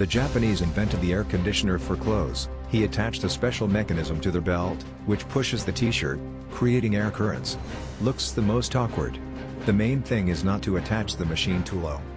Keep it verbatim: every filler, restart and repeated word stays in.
The Japanese invented the air conditioner for clothes. He attached a special mechanism to their belt, which pushes the t-shirt, creating air currents. Looks the most awkward. The main thing is not to attach the machine too low.